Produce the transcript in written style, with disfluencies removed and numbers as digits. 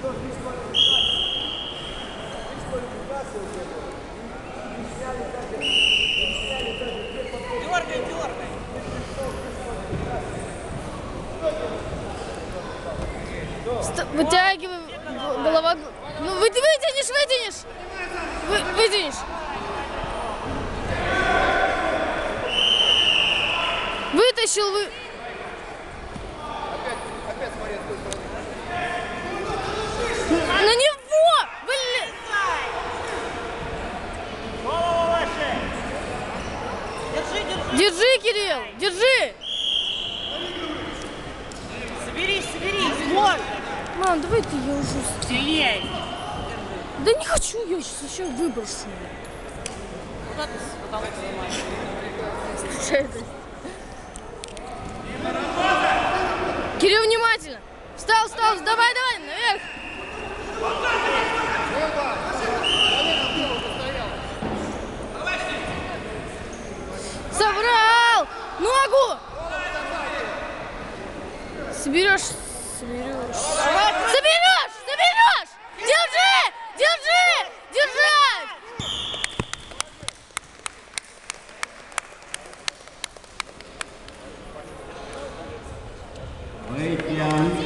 Дергай, дергай. Вытягивай, голова. Ну, вытянешь, вытянешь. Вытянешь. Вытащил, Опять смотри, с той стороны. На него! Блин! Голову выше. Держи, держи. Держи, Кирилл, держи! Соберись, соберись. Вот. Мам, давай ты я уже... Сильней. Да не хочу, я сейчас еще выброшу. Куда ты с потолка занимаешь? Случайно. Кирилл, внимательно! Встал, встал, давай, давай, наверх! Собрал! Ногу! Соберешь, соберешь. Соберешь, соберешь! Держи! Держи! Держать! Вейпьян.